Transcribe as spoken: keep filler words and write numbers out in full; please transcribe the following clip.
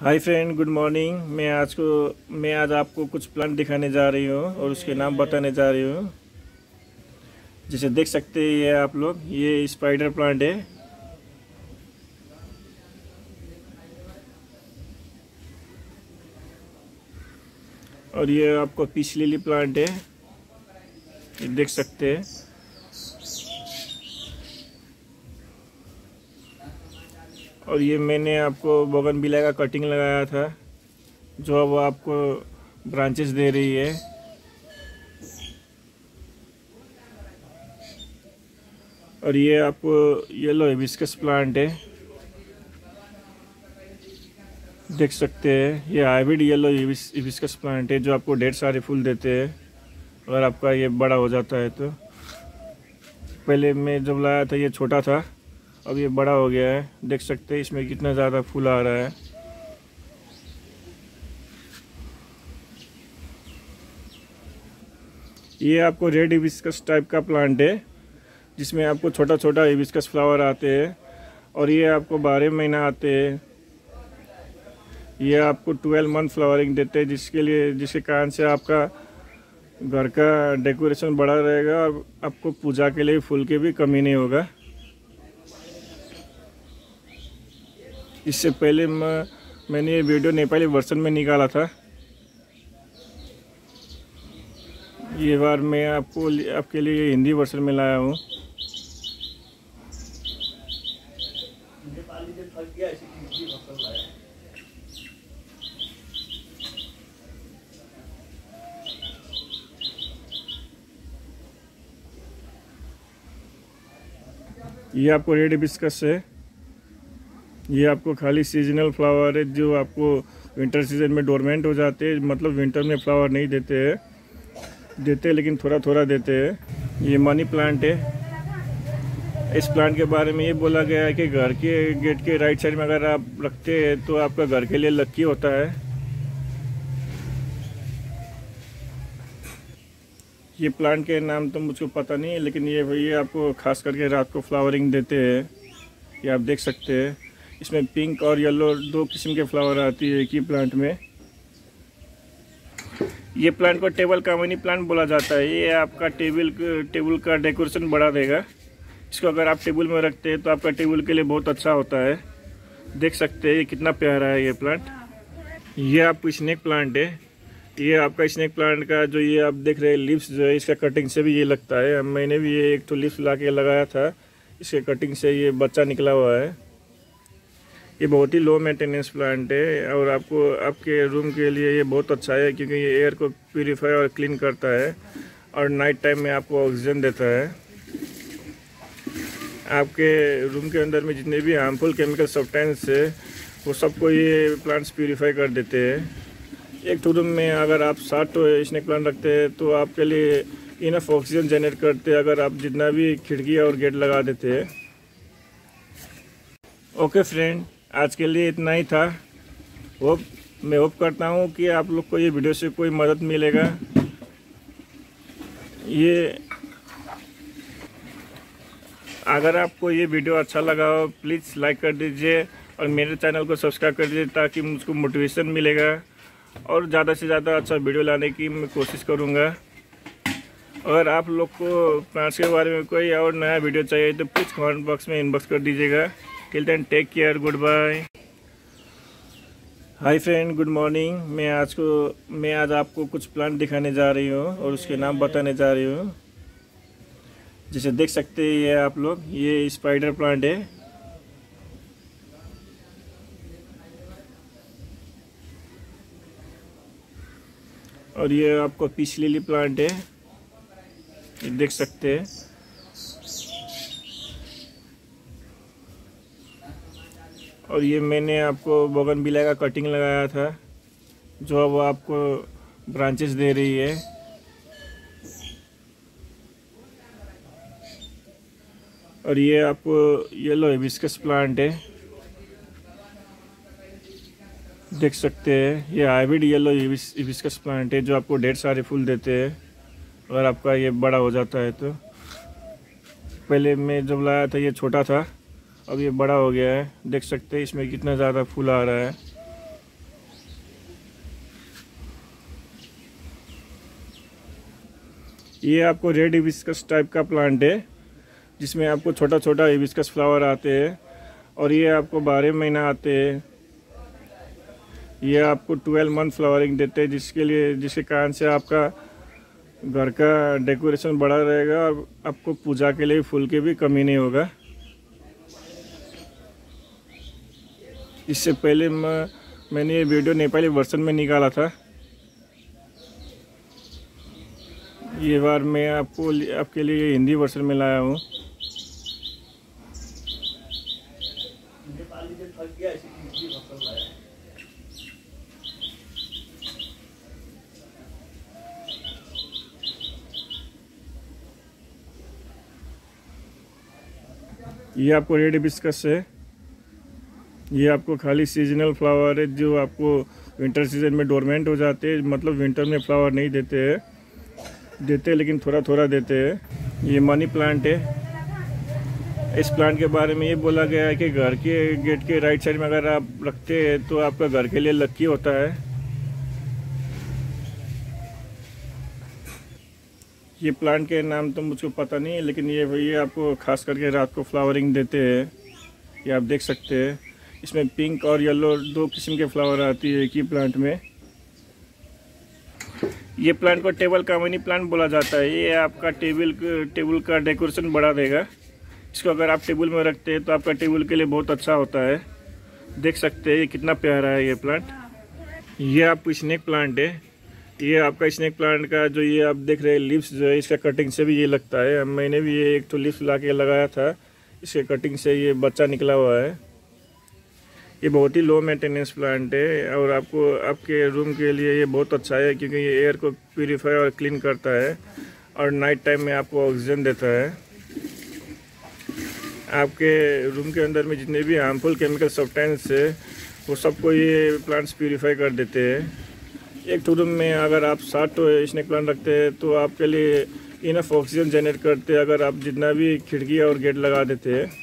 हाय friend, good morning. मैं आज को मैं आज आपको कुछ प्लांट दिखाने जा रही हूँ और उसके नाम बताने जा रही हूँ। जैसे देख सकते हैं ये आप लोग, ये स्पाइडर प्लांट है। और ये आपको पीस लिली प्लांट है, ये देख सकते हैं। और ये मैंने आपको बोगनविला का कटिंग लगाया था, जो अब आपको ब्रांचेस दे रही है। और ये आपको येलो हिबिस्कस प्लांट है, देख सकते हैं। ये हाइब्रिड येलो हिबिस्कस प्लांट है, जो आपको ढेर सारे फूल देते हैं अगर आपका ये बड़ा हो जाता है तो। पहले मैं जब लाया था ये छोटा था, अब ये बड़ा हो गया है। देख सकते हैं इसमें कितना ज़्यादा फूल आ रहा है। ये आपको रेड हिबिस्कस टाइप का प्लांट है, जिसमें आपको छोटा छोटा हिबिस्कस फ्लावर आते हैं और ये आपको बारह महीना आते हैं। ये आपको ट्वेल्व मंथ फ्लावरिंग देते हैं, जिसके लिए जिसके कारण से आपका घर का डेकोरेशन बड़ा रहेगा और आपको पूजा के लिए फूल की भी कमी नहीं होगा। इससे पहले मैं मैंने ये वीडियो नेपाली वर्जन में निकाला था। ये बार मैं आपको आपके लिए हिंदी वर्जन में लाया हूँ। ये आपको रेड हिबिस्कस है। ये आपको खाली सीजनल फ्लावर है, जो आपको विंटर सीजन में डोरमेंट हो जाते हैं। मतलब विंटर में फ्लावर नहीं देते हैं देते हैं लेकिन थोड़ा थोड़ा देते हैं। ये मनी प्लांट है। इस प्लांट के बारे में ये बोला गया है कि घर के गेट के राइट साइड में अगर आप रखते हैं तो आपका घर के लिए लक्की होता है। ये प्लांट के नाम तो मुझको पता नहीं है, लेकिन ये ये आपको खास करके रात को फ्लावरिंग देते हैं। ये आप देख सकते हैं, इसमें पिंक और येलो दो किस्म के फ्लावर आती है एक ही प्लांट में। ये प्लांट को टेबल का मनी प्लांट बोला जाता है। ये आपका टेबल टेबल का डेकोरेशन बढ़ा देगा। इसको अगर आप टेबल में रखते हैं तो आपका टेबल के लिए बहुत अच्छा होता है। देख सकते हैं ये कितना प्यारा है ये प्लांट। ये आपको स्नेक प्लांट है। ये आपका स्नेक प्लांट का जो ये आप देख रहे हैं लीव्स जो है, इसका कटिंग से भी ये लगता है। मैंने भी ये एक तो लीव्स ला के लगाया था, इसके कटिंग से ये बच्चा निकला हुआ है। ये बहुत ही लो मेंटेनेंस प्लांट है और आपको आपके रूम के लिए ये बहुत अच्छा है, क्योंकि ये एयर को प्यूरीफाई और क्लीन करता है और नाइट टाइम में आपको ऑक्सीजन देता है। आपके रूम के अंदर में जितने भी हार्मफुल केमिकल सब्सटेंस है वो सबको ये प्लांट्स प्यूरीफाई कर देते हैं। एक तो रूम में अगर आप सात तो स्नेक प्लांट रखते हैं तो आपके लिए इनफ ऑक्सीजन जनरेट करते हैं, अगर आप जितना भी खिड़की और गेट लगा देते हैं। ओके फ्रेंड, आज के लिए इतना ही था। होप मैं होप करता हूँ कि आप लोग को ये वीडियो से कोई मदद मिलेगा। ये अगर आपको ये वीडियो अच्छा लगा हो प्लीज़ लाइक कर दीजिए और मेरे चैनल को सब्सक्राइब कर दीजिए, ताकि मुझको मोटिवेशन मिलेगा और ज़्यादा से ज़्यादा अच्छा वीडियो लाने की मैं कोशिश करूँगा। अगर आप लोग को प्लांट्स के बारे में कोई और नया वीडियो चाहिए तो प्लीज़ कमेंट बॉक्स में इनबॉक्स कर दीजिएगा। Till then take care, good bye. Hi friend, good morning. मैं आज को मैं आज आपको कुछ प्लांट दिखाने जा रही हूँ और उसके नाम बताने जा रही हूँ। जैसे देख सकते हैं ये आप लोग, ये स्पाइडर प्लांट है। और ये आपको पीस लिली प्लांट है, ये देख सकते हैं। और ये मैंने आपको बोगनविला का कटिंग लगाया था, जो अब आपको ब्रांचेस दे रही है। और ये आपको येलो हिबिस्कस प्लांट है, देख सकते हैं। ये हाइब्रिड येलो हिबिस्कस प्लांट है, जो आपको ढेर सारे फूल देते हैं अगर आपका ये बड़ा हो जाता है तो। पहले मैं जब लाया था ये छोटा था, अब ये बड़ा हो गया है। देख सकते हैं इसमें कितना ज़्यादा फूल आ रहा है। ये आपको रेड हिबिस्कस टाइप का प्लांट है, जिसमें आपको छोटा छोटा हिबिस्कस फ्लावर आते हैं और ये आपको बारह महीना आते हैं। ये आपको ट्वेल्व मंथ फ्लावरिंग देते हैं, जिसके लिए जिसके कारण से आपका घर का डेकोरेशन बड़ा रहेगा और आपको पूजा के लिए फूल की भी कमी नहीं होगा। इससे पहले मैं, मैंने ये वीडियो नेपाली वर्जन में निकाला था। ये बार मैं आपको आपके लिए हिंदी वर्जन में लाया हूँ। ये आपको रेड हिबिस्कस है। ये आपको खाली सीजनल फ्लावर है, जो आपको विंटर सीजन में डोरमेंट हो जाते हैं, मतलब विंटर में फ्लावर नहीं देते हैं, देते हैं लेकिन थोड़ा थोड़ा देते हैं। ये मनी प्लांट है। इस प्लांट के बारे में ये बोला गया है कि घर के गेट के राइट साइड में अगर आप रखते हैं तो आपका घर के लिए लकी होता है। ये प्लांट के नाम तो मुझको पता नहीं है, लेकिन ये ये आपको खास करके रात को फ्लावरिंग देते हैं। ये आप देख सकते हैं, इसमें पिंक और येलो दो किस्म के फ्लावर आती है एक ही प्लांट में। ये प्लांट को टेबल का मनी प्लांट बोला जाता है। ये आपका टेबल टेबल का डेकोरेशन बढ़ा देगा। इसको अगर आप टेबल में रखते हैं तो आपका टेबल के लिए बहुत अच्छा होता है। देख सकते हैं ये कितना प्यारा है ये प्लांट। ये आपको स्नेक प्लांट है। ये आपका स्नेक प्लांट का जो ये आप देख रहे हैं लीव्स जो है, इसका कटिंग से भी ये लगता है। मैंने भी ये एक तो लीव्स ला के लगाया था, इसके कटिंग से ये बच्चा निकला हुआ है। ये बहुत ही लो मेंटेनेंस प्लांट है और आपको आपके रूम के लिए ये बहुत अच्छा है, क्योंकि ये एयर को प्यूरीफाई और क्लीन करता है और नाइट टाइम में आपको ऑक्सीजन देता है। आपके रूम के अंदर में जितने भी हार्मफुल केमिकल सब्सटेंस है वो सबको ये प्लांट्स प्यूरीफाई कर देते हैं। एक तो रूम में अगर आप सात तो स्नेक प्लांट रखते हैं तो आपके लिए इनफ ऑक्सीजन जनरेट करते हैं, अगर आप जितना भी खिड़की और गेट लगा देते हैं।